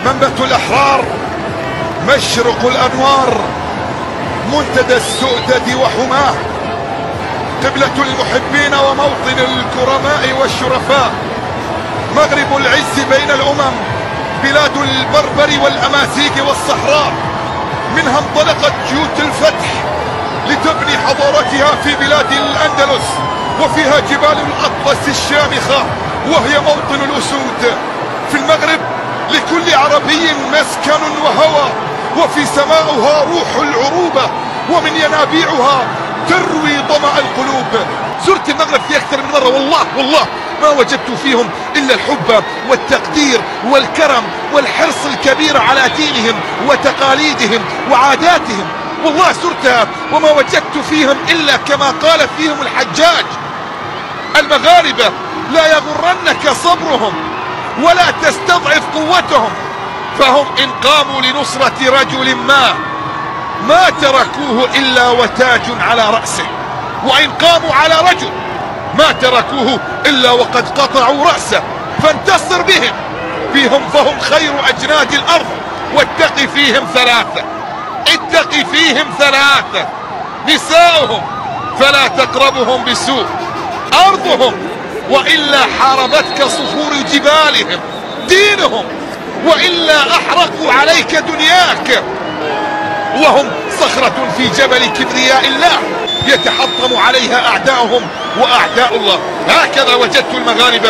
منبت الأحرار، مشرق الأنوار، منتدى السؤدد وحماه، قبلة المحبين وموطن الكرماء والشرفاء، مغرب العز بين الأمم، بلاد البربر والأمازيغ والصحراء، منها انطلقت جيوش الفتح لتبني حضارتها في بلاد الأندلس، وفيها جبال الأطلس الشامخة وهي موطن الأسود. في المغرب لكل عربي مسكن وهوى، وفي سماؤها روح العروبة، ومن ينابيعها تروي ظمأ القلوب. زرت المغرب في أكثر من مرة، والله ما وجدت فيهم إلا الحب والتقدير والكرم والحرص الكبير على دينهم وتقاليدهم وعاداتهم. والله زرتها وما وجدت فيهم إلا كما قال فيهم الحجاج: المغاربة لا يغرنك صبرهم ولا تستضعف قوتهم، فهم إن قاموا لنصرة رجل ما تركوه إلا وتاج على رأسه، وإن قاموا على رجل ما تركوه إلا وقد قطعوا رأسه، فانتصر بهم. فهم خير أجناد الأرض، واتق فيهم ثلاثة: نساؤهم فلا تقربهم بسوء، أرضهم وإلا حاربتك صخور جبالهم، دينهم وإلا أحرقوا عليك دنياك، وهم صخرة في جبل كبرياء الله يتحطم عليها أعداؤهم وأعداء الله. هكذا وجدت المغاربة،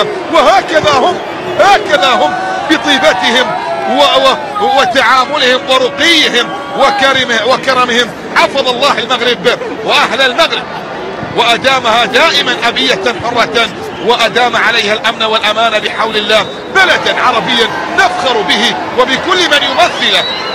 وهكذا هم بطيبتهم وتعاملهم ورقيهم وكرمهم. حفظ الله المغرب وأهل المغرب، وأدامها دائما أبية حرة، وأدام عليها الأمن والأمان بحول الله. بلدا عربيا نفخر به وبكل من يمثله.